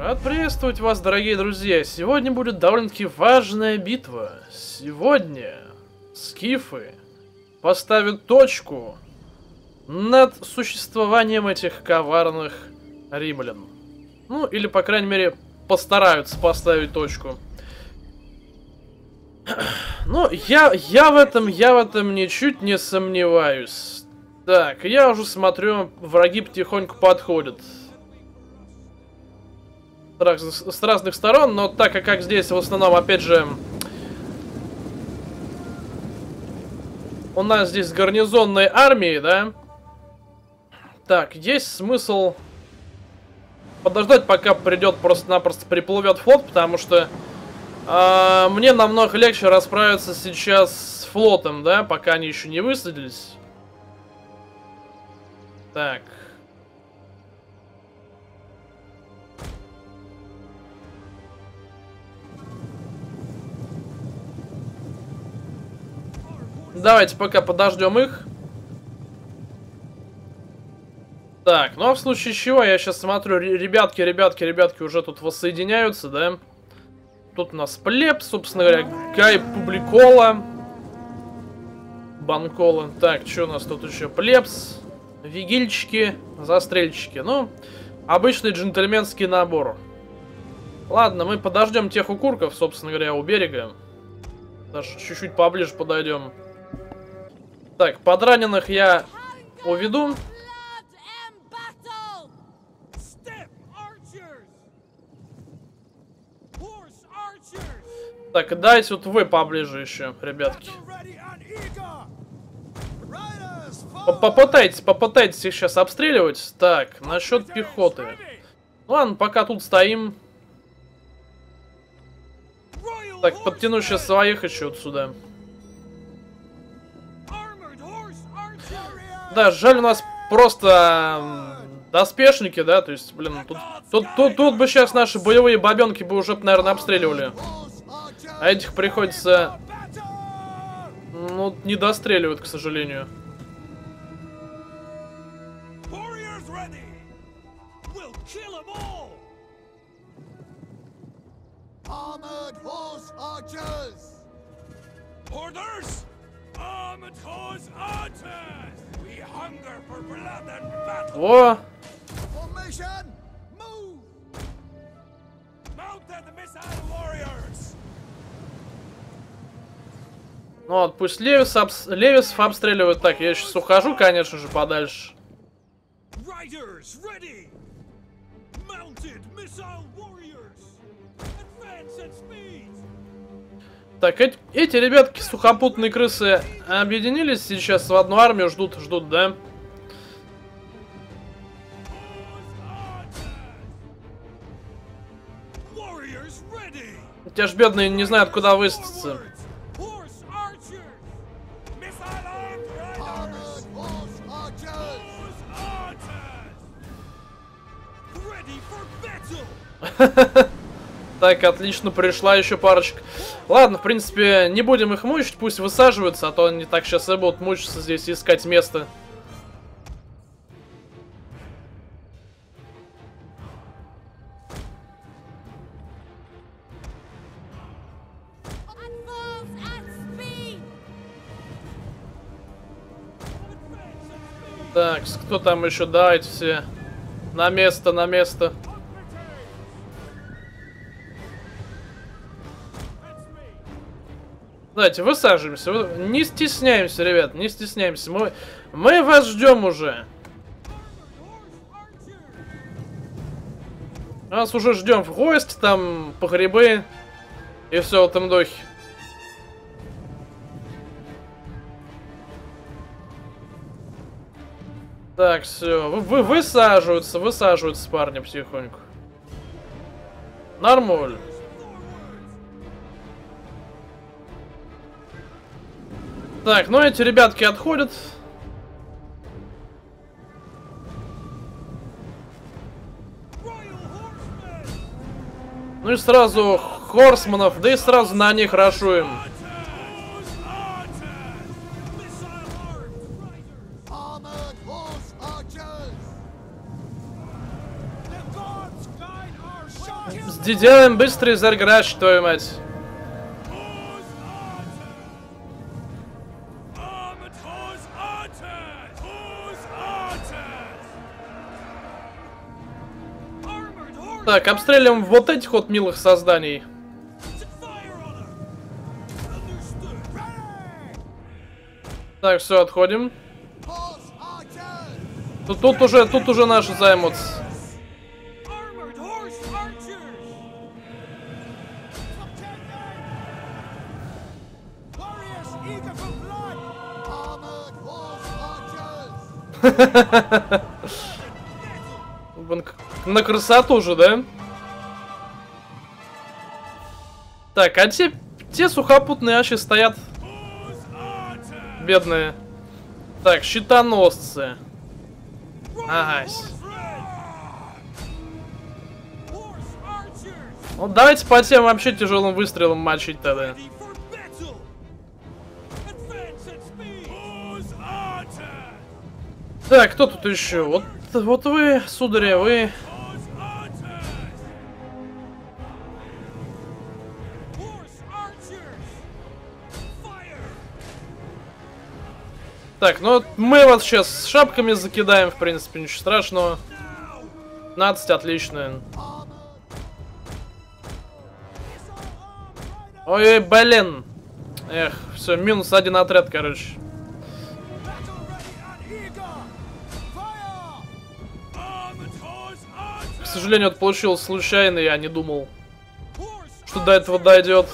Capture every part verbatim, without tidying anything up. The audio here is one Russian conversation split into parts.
Рад приветствовать вас, дорогие друзья. Сегодня будет довольно-таки важная битва. Сегодня скифы поставят точку над существованием этих коварных римлян. Ну, или, по крайней мере, постараются поставить точку. Ну, я, я в этом, я в этом ничуть не сомневаюсь. Так, я уже смотрю, враги потихоньку подходят. С разных сторон, но так как, как здесь в основном, опять же, у нас здесь гарнизонные армии, да? Так, есть смысл подождать, пока придет просто-напросто приплывет флот, потому что э, мне намного легче расправиться сейчас с флотом, да, пока они еще не высадились. Так. Давайте пока подождем их. Так, ну а в случае чего, я сейчас смотрю, ребятки, ребятки, ребятки уже тут воссоединяются, да? Тут у нас Плеб, собственно говоря, Гай Публикола, Банкола. Так, что у нас тут еще? Плебс, Вигильчики, Застрельщики. Ну, обычный джентльменский набор. Ладно, мы подождем тех укурков, собственно говоря, у берега. Даже чуть-чуть поближе подойдем. Так, подраненных я уведу. Так, дайте вот вы поближе еще, ребятки. Попытайтесь, попытайтесь их сейчас обстреливать. Так, насчет пехоты. Ладно, пока тут стоим. Так, подтяну сейчас своих еще отсюда. Да, жаль, у нас просто доспешники, да, то есть, блин, тут, тут, тут, тут бы сейчас наши боевые бабенки бы уже, наверное, обстреливали. А этих приходится, ну, не достреливают, к сожалению. О! Ну вот, пусть Левис обс... Левисов обстреливают. Так, я сейчас ухожу, конечно же, подальше. Так, эти, эти ребятки, сухопутные крысы, объединились сейчас в одну армию, ждут, ждут, да? Те ж бедные не знают, куда высадиться. Так, отлично, пришла еще парочка. Ладно, в принципе, не будем их мучить, пусть высаживаются, а то они так сейчас и будут мучиться здесь и искать место. Так, кто там еще? Давайте все на место, на место. Давайте, высаживаемся. Не стесняемся, ребят, не стесняемся. Мы, мы вас ждем уже. Нас уже ждем в гости, там, по грибы и все в этом духе. Так, все. Вы, вы, высаживаются, высаживаются парни потихоньку. Нормально. Так, ну эти ребятки отходят. Ну и сразу хорсманов, да и сразу на них рашуем. Сделаем быстрый зарграч, твою мать. Так, обстреливаем вот этих вот милых созданий. Так, все, отходим. Тут, тут уже, тут уже наши займутся. На красоту же, да? Так, а те, те сухопутные ащи стоят. Бедные. Так, щитоносцы. Ага. Ну, давайте по тем вообще тяжелым выстрелом мочить тогда. Так, кто тут еще? Вот, вот вы, сударя, вы... Так, ну мы вас сейчас с шапками закидаем, в принципе, ничего страшного. пятнадцать, отлично. Ой, блин. Эх, все, минус один отряд, короче. К сожалению, это получилось случайно, я не думал, что до этого дойдет.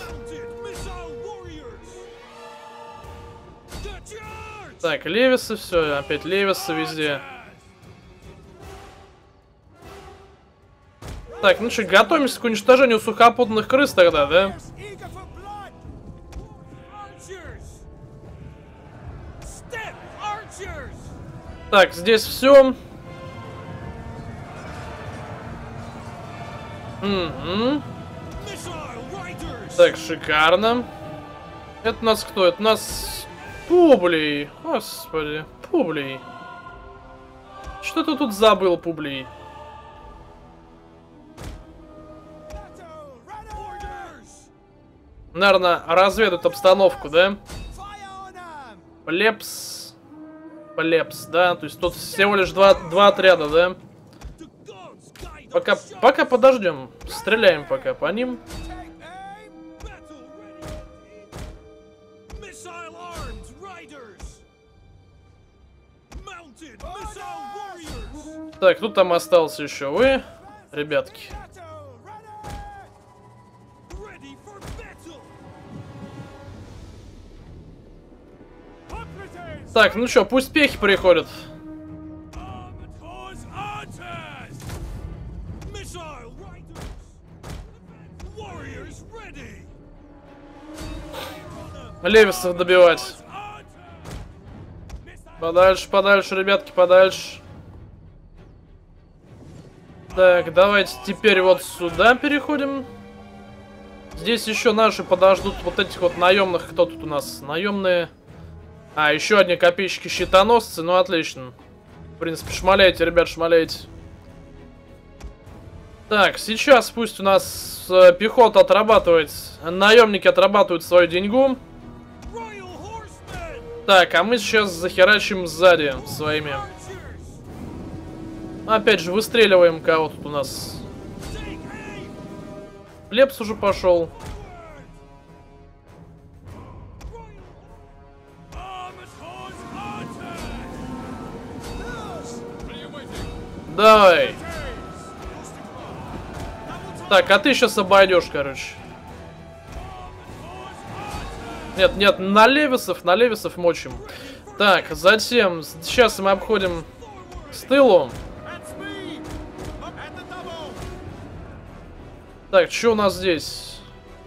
Так, Левисы, все, опять Левисы везде. Так, ну что, готовимся к уничтожению сухопутных крыс тогда, да? Так, здесь все. Угу. Так, шикарно. Это у нас кто? Это у нас Публий. Господи, Публий. Что ты тут забыл, Публий? Наверное, разведут обстановку, да? Плебс. Плебс, да? То есть тут всего лишь два, два отряда, да? Пока, пока подождем. Стреляем пока по ним. Так, тут там остался еще вы, ребятки. Так, ну что, пусть пехи приходят. Левисов добивать. Подальше, подальше, ребятки, подальше. Так, давайте теперь вот сюда переходим. Здесь еще наши подождут вот этих вот наемных. Кто тут у нас? Наемные. А, еще одни копейщики-щитоносцы. Ну, отлично. В принципе, шмаляйте, ребят, шмаляйте. Так, сейчас пусть у нас э, пехота отрабатывает. Наемники отрабатывают свою деньгу. Так, а мы сейчас захерачим сзади своими. Опять же, выстреливаем кого тут у нас. Плебс уже пошел. Давай. Так, а ты сейчас обойдешь, короче. Нет, нет, на Левисов, на Левисов мочим. Так, затем, сейчас мы обходим с тылу. Так, что у нас здесь?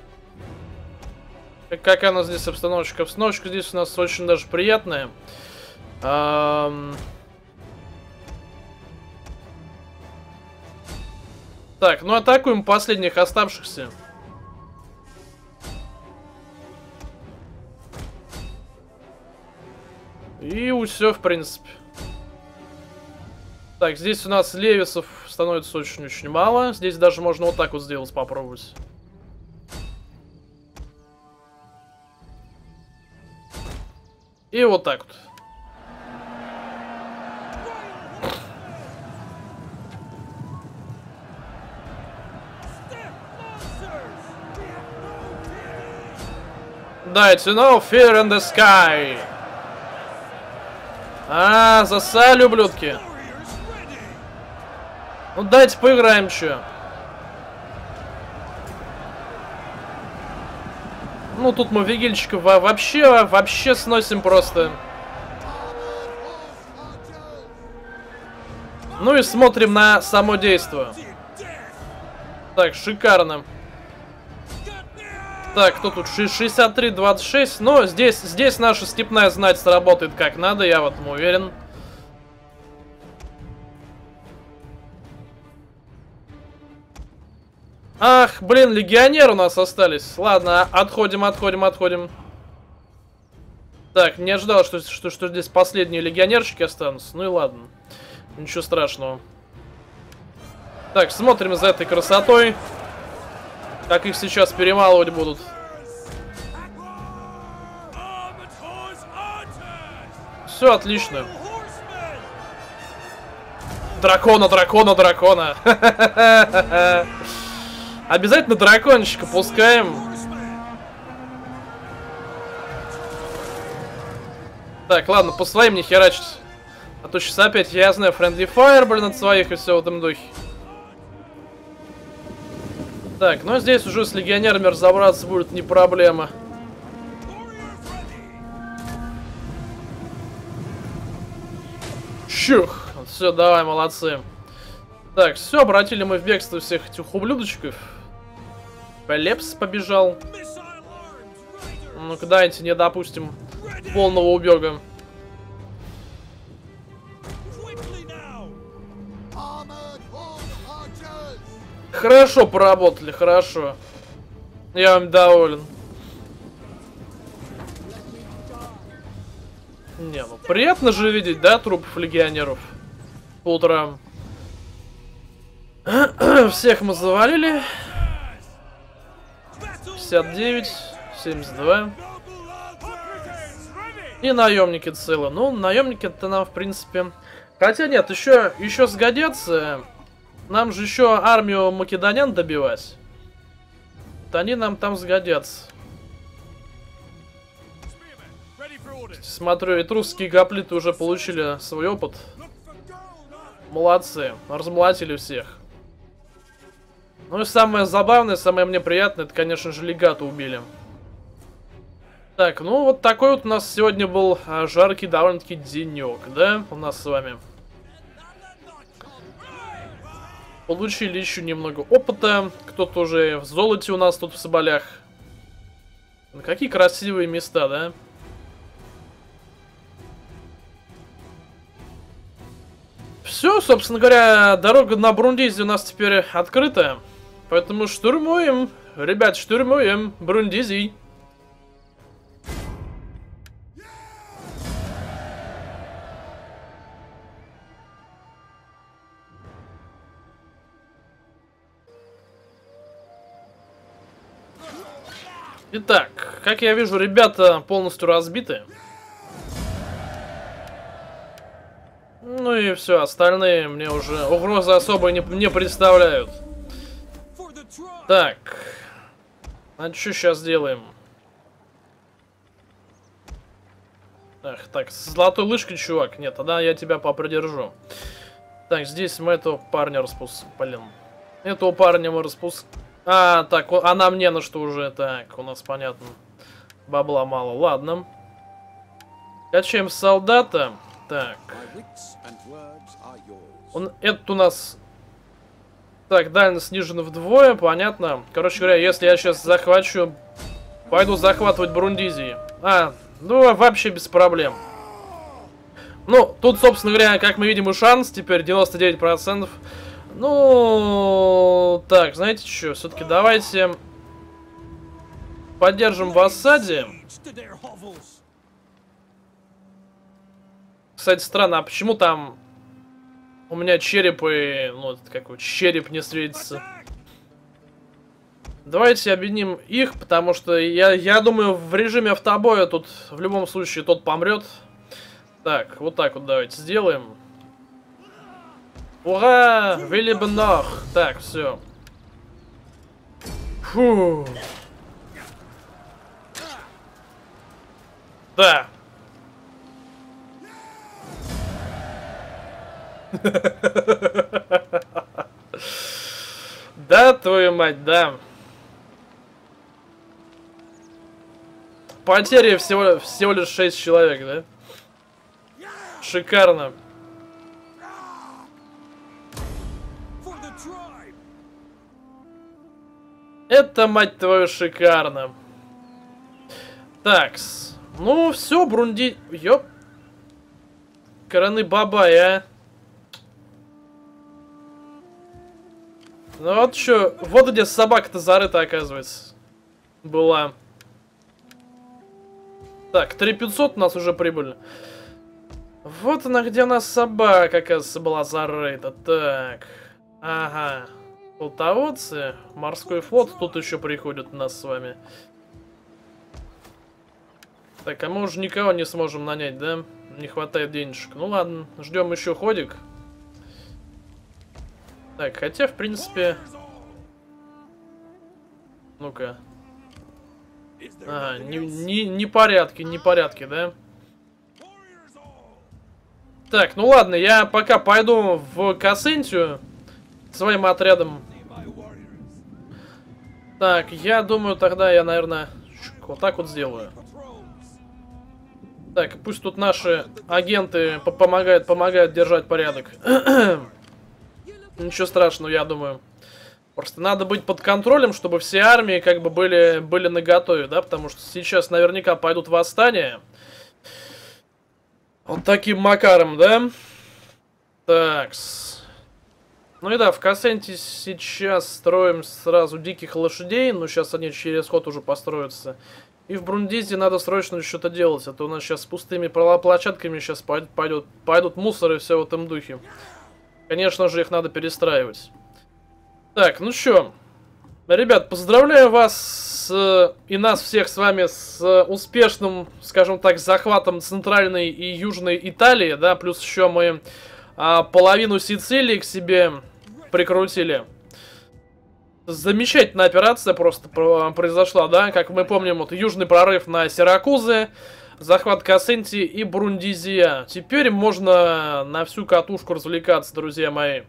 Какая у нас здесь обстановочка? Обстановочка здесь у нас очень даже приятная. Эм... Так, ну атакуем последних оставшихся. И все, в принципе. Так, здесь у нас Левисов становится очень-очень мало. Здесь даже можно вот так вот сделать, попробовать. И вот так вот. Дайте, no fear in the sky. А, засали, ублюдки. Ну дайте поиграем, чё. Ну тут мы вигильчиков вообще, вообще сносим просто. Ну и смотрим на само действо. Так, шикарно. Так, кто тут? шестьдесят три двадцать шесть. Но здесь, здесь наша степная знать сработает как надо, я в этом уверен. Ах, блин, легионеры у нас остались. Ладно, отходим, отходим, отходим. Так, не ожидал, что, что, что здесь последние легионерчики останутся. Ну и ладно. Ничего страшного. Так, смотрим за этой красотой. Как их сейчас перемалывать будут. Все отлично. Дракона, дракона, дракона. Обязательно дракончика пускаем. Так, ладно, по своим не херачить. А то сейчас опять, я знаю, Friendly Fire, блин, от своих и все в этом духе. Так, ну здесь уже с легионерами разобраться будет не проблема. Чух! Все, давай, молодцы. Так, все, обратили мы в бегство всех этих ублюдочков. Лепс побежал. Ну-ка, дайте не допустим полного убега. Хорошо поработали, хорошо. Я вам доволен. Не, ну приятно же видеть, да, трупов легионеров по утрам. Всех мы завалили. пятьдесят девять, семьдесят два. И наемники целы. Ну, наемники-то нам, в принципе... Хотя нет, еще, еще сгодятся. Нам же еще армию македонян добивать. Вот они нам там сгодятся. Смотрю, этрусские гоплиты уже получили свой опыт. Молодцы, размолотили всех. Ну и самое забавное, самое мне приятное, это, конечно же, легата убили. Так, ну вот такой вот у нас сегодня был а, жаркий довольно-таки денек, да, у нас с вами. Получили еще немного опыта. Кто-то уже в золоте у нас тут в соболях. Какие красивые места, да? Все, собственно говоря, дорога на Брундизи у нас теперь открыта. Поэтому штурмуем. Ребят, штурмуем Брундизи. Итак, как я вижу, ребята полностью разбиты. Ну и все, остальные мне уже угрозы особо не, не представляют. Так, а что сейчас сделаем? Ах, так, с золотой лыжкой, чувак. Нет, тогда я тебя попридержу. Так, здесь мы этого парня распускаем. Блин. Этого парня мы распускаем. А, так, а нам не на что уже. Так, у нас понятно. Бабла мало. Ладно. Качаем солдата. Так. Он, этот у нас... Так, дальность снижена вдвое, понятно. Короче говоря, если я сейчас захвачу... Пойду захватывать Брундизи. А, ну вообще без проблем. Ну, тут, собственно говоря, как мы видим, и шанс теперь девяносто девять процентов. Ну, так, знаете что, все-таки давайте поддержим в осаде. Кстати, странно, а почему там у меня череп и... Ну, как вот, череп не встретится. Давайте объединим их, потому что я, я думаю, в режиме автобоя тут в любом случае тот помрет. Так, вот так вот давайте сделаем. Ура! Виллибенах! Так, все. Фу. Да. Да, твою мать, да. Потери всего, всего лишь шесть человек, да? Шикарно. Это, мать твою, шикарно. Такс. Ну, все, Брунди... Ёп. Кораны бабай, а. Ну вот что, вот где собака-то зарыта, оказывается. Была. Так, три тысячи пятьсот у нас уже прибыль. Вот она, где у нас собака, оказывается, была зарыта. Так. Ага. Полтоводцы, морской флот тут еще приходит у нас с вами. Так, а мы уже никого не сможем нанять, да? Не хватает денежек. Ну ладно, ждем еще ходик. Так, хотя, в принципе... Ну-ка. Ага, не, не, не порядки, не порядки, да? Так, ну ладно, я пока пойду в Кассентию своим отрядом. Так, я думаю, тогда я, наверное, вот так вот сделаю. Так, пусть тут наши агенты помогают, помогают держать порядок. Ничего страшного, я думаю. Просто надо быть под контролем, чтобы все армии как бы были, были наготове, да? Потому что сейчас наверняка пойдут восстания. Вот таким макаром, да? Такс. Ну и да, в Кассенте сейчас строим сразу диких лошадей, но сейчас они через ход уже построятся. И в Брундизе надо срочно что-то делать, а то у нас сейчас с пустыми площадками сейчас пойдут, пойдут, пойдут мусор и все в этом духе. Конечно же, их надо перестраивать. Так, ну что, ребят, поздравляю вас с, и нас всех с вами с успешным, скажем так, захватом Центральной и Южной Италии, да, плюс еще мы а, половину Сицилии к себе прикрутили. Замечательная операция просто произошла, да, как мы помним, вот южный прорыв на Сиракузы, захват Кассентии и Брундизия. Теперь можно на всю катушку развлекаться, друзья мои.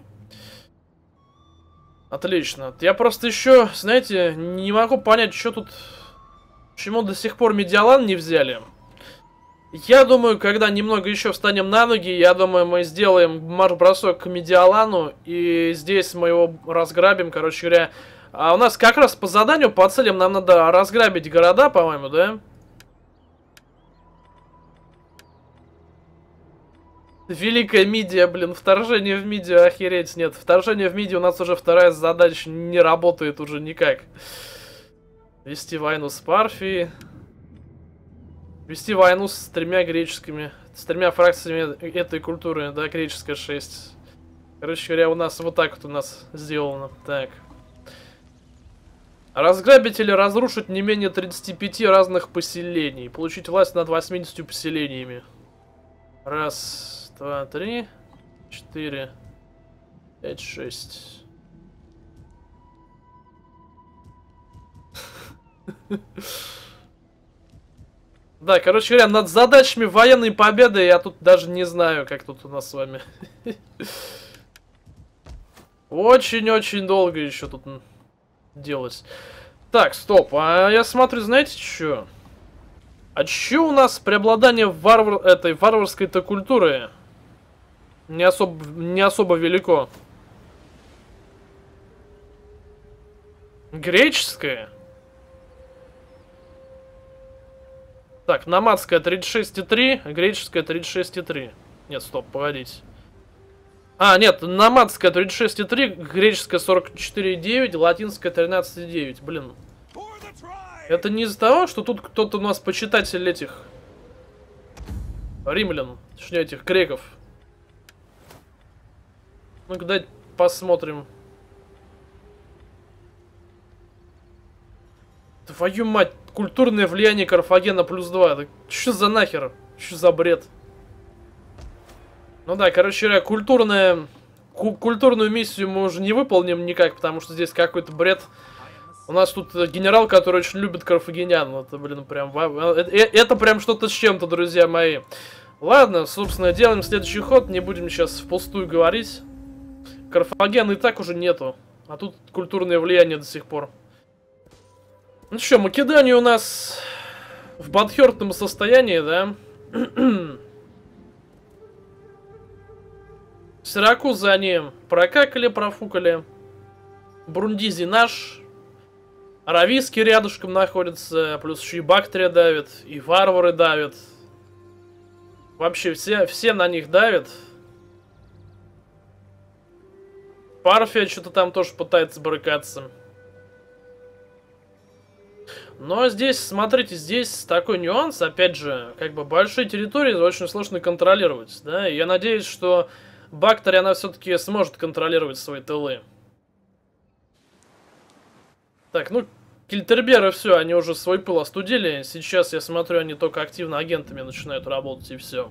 Отлично. Я просто еще, знаете, не могу понять, что тут... Почему до сих пор Медиалан не взяли. Я думаю, когда немного еще встанем на ноги, я думаю, мы сделаем марш-бросок к Медиалану, и здесь мы его разграбим, короче говоря. А у нас как раз по заданию, по целям, нам надо разграбить города, по-моему, да? Великая Мидия, блин, вторжение в Мидию, охереть, нет. Вторжение в Мидию у нас уже вторая задача не работает уже никак. Вести войну с Парфией. Вести войну с тремя греческими, с тремя фракциями этой культуры, да, греческая шесть. Короче говоря, у нас вот так вот у нас сделано. Так. Разграбить или разрушить не менее тридцати пяти разных поселений. Получить власть над восьмидесятью поселениями. Раз, два, три, четыре, пять, шесть. Да, короче говоря, над задачами военной победы я тут даже не знаю, как тут у нас с вами. Очень-очень долго еще тут делать. Так, стоп, а я смотрю, знаете что? А че у нас преобладание варвар... этой варварской-то культуры не особо, не особо велико? Греческое? Так, номадская тридцать шесть и три, греческая тридцать шесть и три. Нет, стоп, погодите. А, нет, номадская тридцать шесть и три, греческая сорок четыре и девять, латинская тринадцать и девять. Блин. Это не из-за того, что тут кто-то у нас почитатель этих римлян, точнее этих греков. Ну-ка, дай посмотрим. Твою мать, культурное влияние Карфагена плюс два. Это что за нахер? Что за бред? Ну да, короче говоря, культурная... Ку культурную миссию мы уже не выполним никак, потому что здесь какой-то бред. У нас тут генерал, который очень любит карфагенян. Это, блин, прям... Это, это прям что-то с чем-то, друзья мои. Ладно, собственно, делаем следующий ход. Не будем сейчас впустую говорить. Карфагена и так уже нету. А тут культурное влияние до сих пор. Ну что, Македония у нас в бадхёртном состоянии, да? Сиракузы они прокакали, профукали. Брундизи наш. Аравийски рядышком находится. Плюс еще и Бактрия давит. И варвары давят. Вообще все, все на них давят. Парфия что-то там тоже пытается брыкаться. Но здесь, смотрите, здесь такой нюанс. Опять же, как бы большие территории очень сложно контролировать. Да? И я надеюсь, что Бактрия, она все-таки сможет контролировать свои тылы. Так, ну, Кильтерберы все, они уже свой пыл остудили. Сейчас, я смотрю, они только активно агентами начинают работать, и все.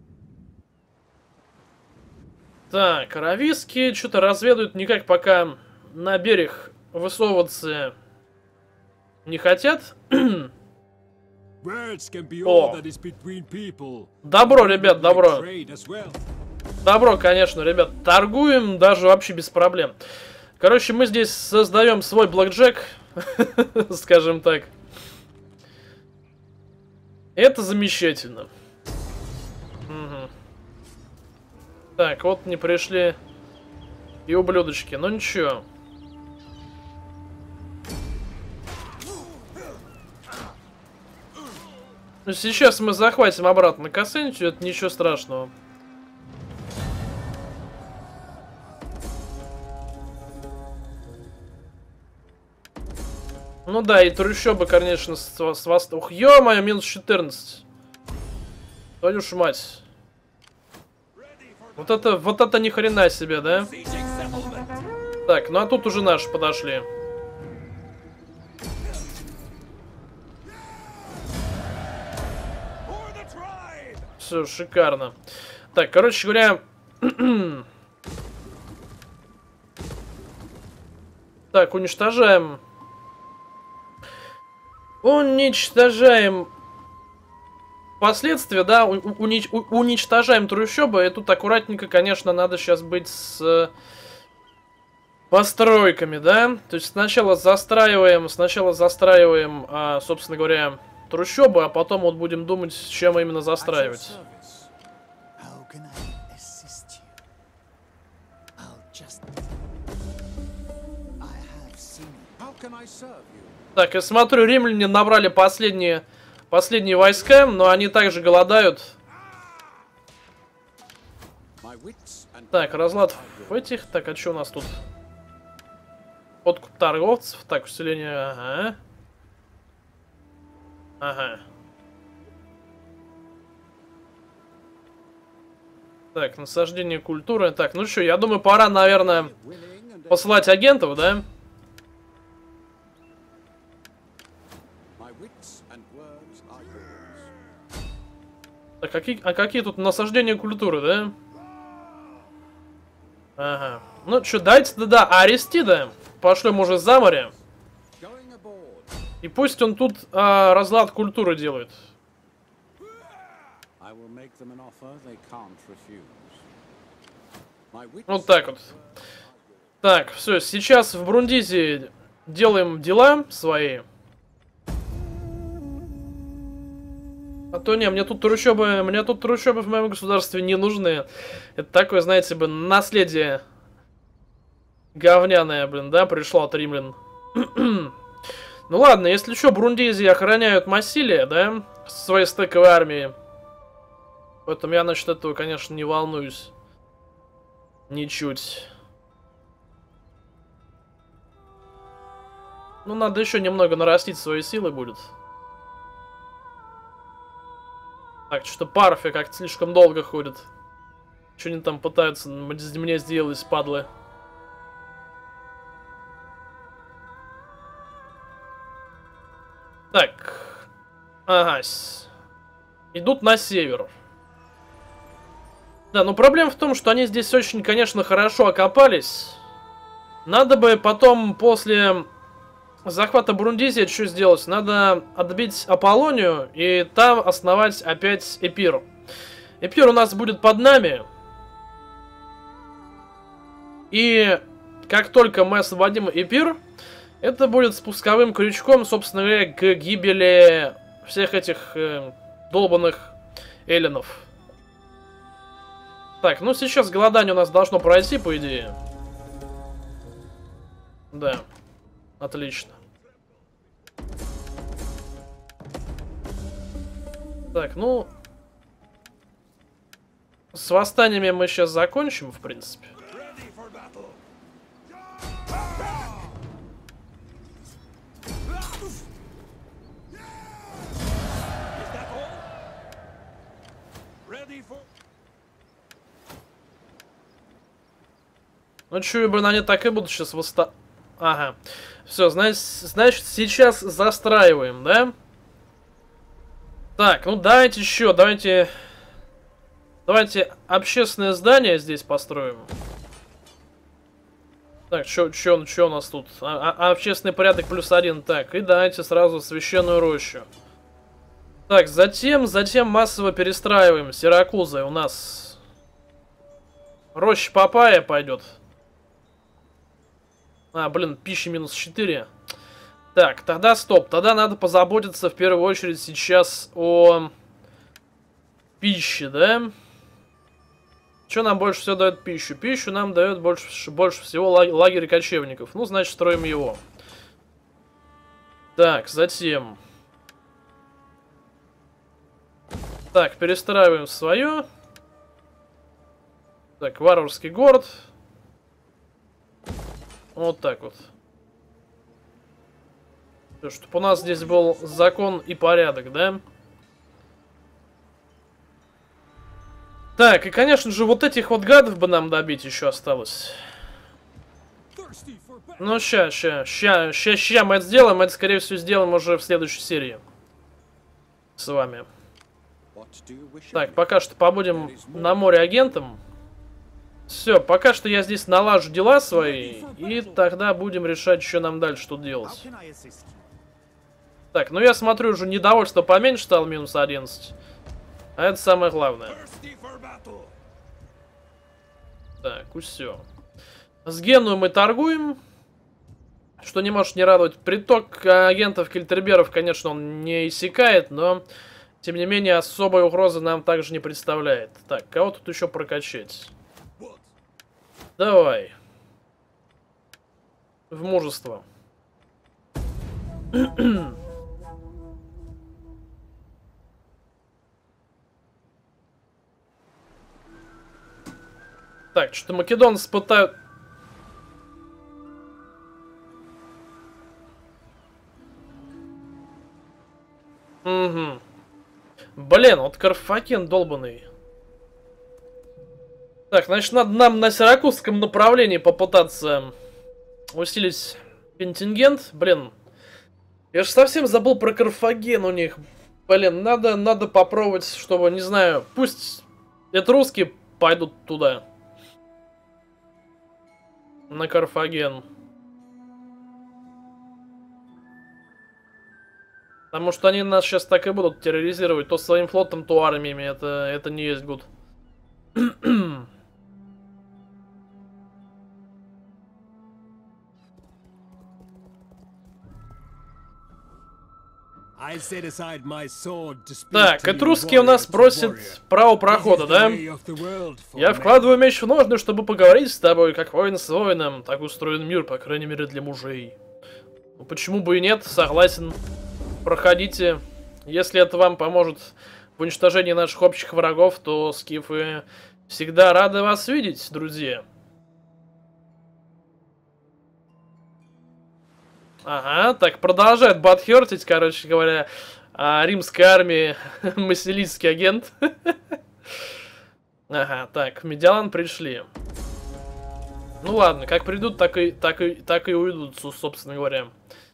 Так, аравийские что-то разведывают, никак пока на берег высовываться не хотят. О. Добро, ребят, добро. Добро, конечно, ребят. Торгуем даже вообще без проблем. Короче, мы здесь создаем свой блэкджек. Скажем так. Это замечательно. Угу. Так, вот не пришли и ублюдочки. Ну ничего. Ну, сейчас мы захватим обратно Кассентию, это ничего страшного. Ну да, и трущобы, конечно, с, с вас... Ух, ё-моё, минус четырнадцать. Твою ж мать. Вот это, вот это ни хрена себе, да? Так, ну а тут уже наши подошли. Все, шикарно. Так, короче говоря... Так, уничтожаем... Уничтожаем... Последствия, да, унич... уничтожаем трущобы. И тут аккуратненько, конечно, надо сейчас быть с... постройками, да? То есть сначала застраиваем, сначала застраиваем, а, собственно говоря... трущобы, а потом вот будем думать, с чем именно застраивать. Так, я смотрю, римляне набрали последние, последние войска, но они также голодают. Так, разлад в этих. Так, а что у нас тут? Подкуп торговцев. Так, усиление... Ага. Ага. Так, насаждение культуры. Так, ну что, я думаю, пора, наверное, посылать агентов, да? Так, какие, а какие тут насаждения культуры, да? Ага. Ну что, дайте, да-да, Аристида пошлем уже за море. И пусть он тут а, разлад культуры делает. Вот так вот. Так, все, сейчас в Брундизи делаем дела свои. А то не, мне тут трущобы, мне тут трущобы в моем государстве не нужны. Это такое, знаете бы, наследие говняное, блин, да, пришло от римлян. Ну ладно, если что, Брундизи охраняют Массилия, да, своей стековой армией. Поэтому я насчет этого, конечно, не волнуюсь. Ничуть. Ну, надо еще немного нарастить свои силы будет. Так, что-то Парфия как-то слишком долго ходит. Что они там пытаются мне сделать, падлы? Так. Ага. Идут на север. Да, но проблема в том, что они здесь очень, конечно, хорошо окопались. Надо бы потом, после захвата Брундизии, что сделать? Надо отбить Аполлонию и там основать опять Эпир. Эпир у нас будет под нами. И как только мы освободим Эпир, это будет спусковым крючком, собственно говоря, к гибели всех этих э, долбанных эллинов. Так, ну сейчас голодание у нас должно пройти, по идее. Да, отлично. Так, ну... С восстаниями мы сейчас закончим, в принципе. Ну чую, блин, они так и будут сейчас восста... Ага. Все, значит, значит, сейчас застраиваем, да? Так, ну давайте еще, давайте... Давайте общественное здание здесь построим. Так, что у нас тут? А, а, общественный порядок плюс один. Так, и давайте сразу священную рощу. Так, затем, затем массово перестраиваем Сиракузы. У нас роща Папайя пойдет. А, блин, пища минус четыре. Так, тогда стоп. Тогда надо позаботиться в первую очередь сейчас о пище, да? Что нам больше всего дает пищу? Пищу нам дает больше, больше всего лагерь кочевников. Ну, значит, строим его. Так, затем... Так, перестраиваем свое. Так, варварский город. Вот так вот. Чтобы у нас здесь был закон и порядок, да? Так, и, конечно же, вот этих вот гадов бы нам добить еще осталось. Ну, ща, ща, ща, ща, ща мы это сделаем. Мы это, скорее всего, сделаем уже в следующей серии. С вами. Так, пока что побудем на море агентом. Все, пока что я здесь налажу дела свои. И тогда будем решать, что нам дальше тут делать. Так, ну я смотрю, уже недовольство поменьше стало, минус одиннадцать. А это самое главное. Так, и все. С Геную мы торгуем. Что не может не радовать. Приток агентов Кельтерберов, конечно, он не иссякает, но... Тем не менее, особой угрозы нам также не представляет. Так, кого тут еще прокачать? Давай. В мужество. Так, что-то македонцы пытают... Угу. Блин, вот Карфаген долбаный. Так, значит, надо нам на сиракузском направлении попытаться усилить контингент. Блин, я же совсем забыл про Карфаген у них. Блин, надо, надо попробовать, чтобы, не знаю, пусть этрусские пойдут туда. На Карфаген. Потому что они нас сейчас так и будут терроризировать. То своим флотом, то армиями. Это, это не есть гуд. Так, этрусские у нас просят право прохода, да? Я вкладываю меч в ножны, чтобы поговорить с тобой, как воин с воином. Так устроен мир, по крайней мере, для мужей. Ну, почему бы и нет, согласен. Проходите. Если это вам поможет в уничтожении наших общих врагов, то скифы всегда рады вас видеть, друзья. Ага, так продолжает бадхертить, короче говоря, римской армии масилийский агент. Ага, так, в Медиалан пришли. Ну ладно, как придут, так и, так и, так и уйдут, собственно говоря.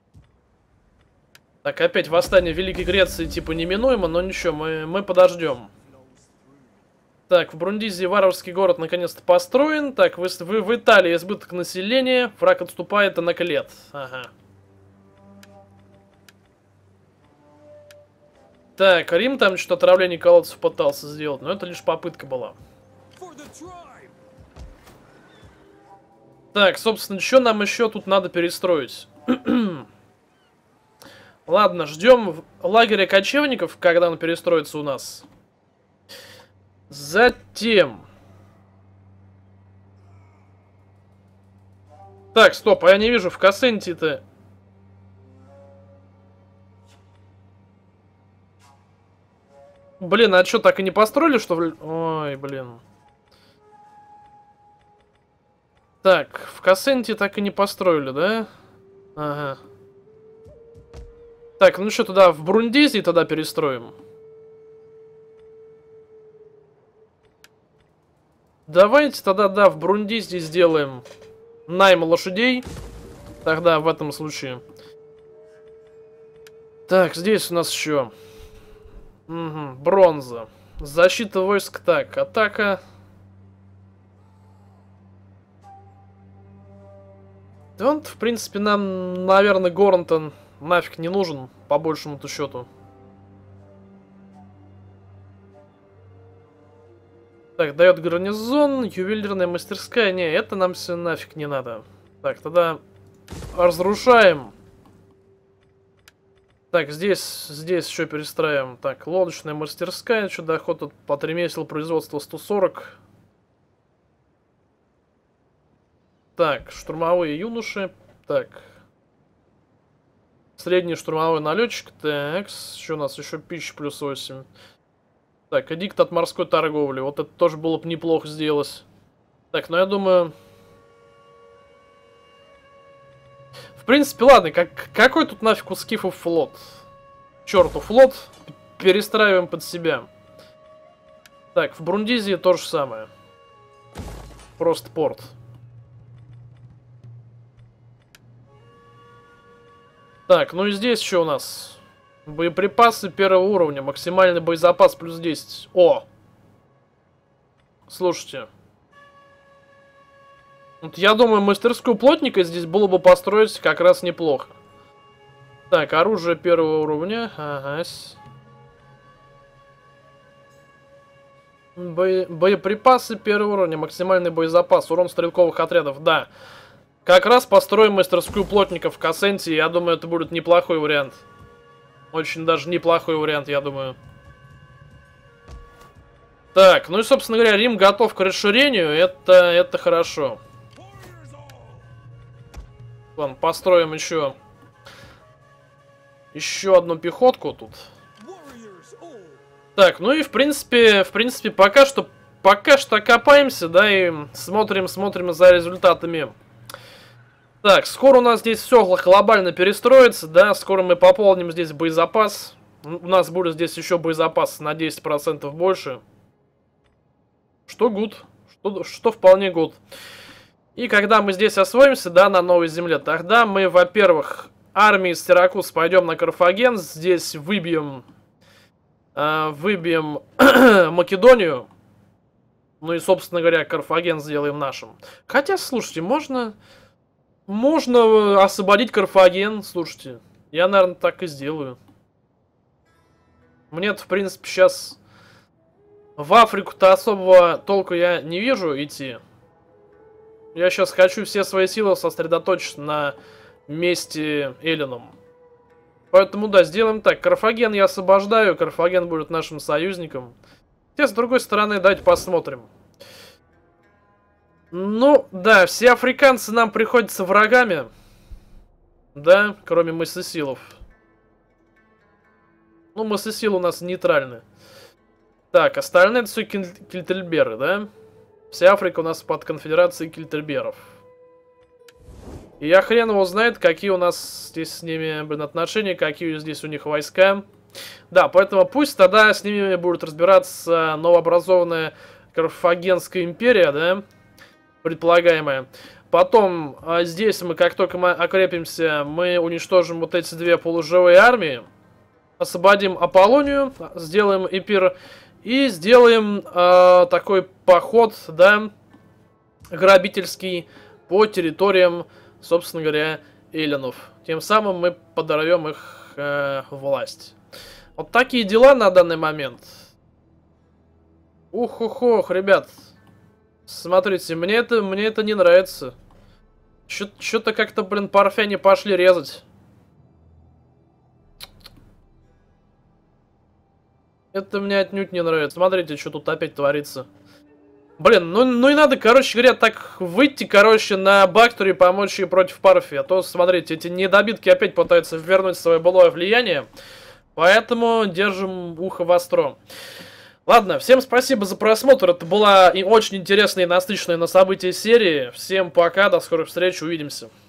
Так, опять восстание Великой Греции типа неминуемо, но ничего, мы, мы подождем. Так, в Брундизии варварский город наконец-то построен. Так, в, в, в Италии избыток населения, враг отступает на Клет. Ага. Так, Рим там что-то отравление колодцев пытался сделать, но это лишь попытка была. Так, собственно, что нам еще тут надо перестроить? Ладно, ждем лагеря кочевников, когда он перестроится у нас. Затем... Так, стоп, а я не вижу в Кассенте-то... Блин, а что, так и не построили, что ли? Ой, блин. Так, в Кассенте так и не построили, да? Ага. Так, ну что, туда в Брундизии тогда перестроим? Давайте тогда, да, в Брундизии сделаем найм лошадей. Тогда в этом случае. Так, здесь у нас еще... Угу, бронза. Защита войск, так, атака. Да он, в принципе, нам, наверное, Горнтон нафиг не нужен, по большему-то счету. Так, дает гарнизон, ювелирная мастерская. Не, это нам все нафиг не надо. Так, тогда разрушаем. Так, здесь, здесь еще перестраиваем. Так, лодочная мастерская, что доход тут под ремесел производства сто сорок. Так, штурмовые юноши. Так. Средний штурмовой налетчик. Так, что у нас еще пища плюс восемь. Так, эдикт от морской торговли. Вот это тоже было бы неплохо сделать. Так, ну я думаю... В принципе, ладно, как, какой тут нафиг у скифов флот? Черту флот, перестраиваем под себя. Так, в Брундизии то же самое. Просто порт. Так, ну и здесь что у нас? Боеприпасы первого уровня, максимальный боезапас плюс десять. О! Слушайте. Вот я думаю, мастерскую плотника здесь было бы построить как раз неплохо. Так, оружие первого уровня. Ага. Бо... Боеприпасы первого уровня, максимальный боезапас, урон стрелковых отрядов, да. Как раз построим мастерскую плотника в Кассенте, я думаю, это будет неплохой вариант. Очень даже неплохой вариант, я думаю. Так, ну и, собственно говоря, Рим готов к расширению, это, это хорошо. Ладно, построим еще еще одну пехотку тут. Так, ну и в принципе, в принципе, пока что, пока что копаемся, да, и смотрим, смотрим за результатами. Так, скоро у нас здесь все глобально перестроится, да, скоро мы пополним здесь боезапас. У нас будет здесь еще боезапас на десять процентов больше. Что good, что, что вполне good. И когда мы здесь освоимся, да, на новой земле, тогда мы, во-первых, армией Сиракуз пойдем на Карфаген, здесь выбьем, э, выбьем Македонию, ну и, собственно говоря, Карфаген сделаем нашим. Хотя, слушайте, можно, можно освободить Карфаген, слушайте, я, наверное, так и сделаю. Мне-то, в принципе, сейчас в Африку-то особого толку я не вижу идти. Я сейчас хочу все свои силы сосредоточить на месте Эллином. Поэтому, да, сделаем так. Карфаген я освобождаю, Карфаген будет нашим союзником. Хотя, с другой стороны, давайте посмотрим. Ну, да, все африканцы нам приходятся врагами. Да, кроме мыслесилов. Ну, мыслесилы у нас нейтральны. Так, остальные это все кельтельберы, да? Вся Африка у нас под конфедерацией кельтельберов. И я хрен его знает, какие у нас здесь с ними, блин, отношения, какие здесь у них войска. Да, поэтому пусть тогда с ними будет разбираться новообразованное Карфагенская империя, да, предполагаемая. Потом а, здесь мы, как только мы окрепимся, мы уничтожим вот эти две полуживые армии, освободим Аполлонию, сделаем эпир и сделаем а, такой поход, да, грабительский по территориям, собственно говоря, эллинов. Тем самым мы подорвем их э, власть. Вот такие дела на данный момент. Ух-ух-ух, ребят. Смотрите, мне это, мне это не нравится. Что-то как-то, блин, парфяне пошли резать. Это мне отнюдь не нравится. Смотрите, что тут опять творится. Блин, ну, ну и надо, короче говоря, так выйти, короче, на Бактуре и помочь ей против Парфии. А то, смотрите, эти недобитки опять пытаются вернуть свое былое влияние. Поэтому держим ухо востро. Ладно, всем спасибо за просмотр. Это была и очень интересная и насыщенная на события серии. Всем пока, до скорых встреч, увидимся.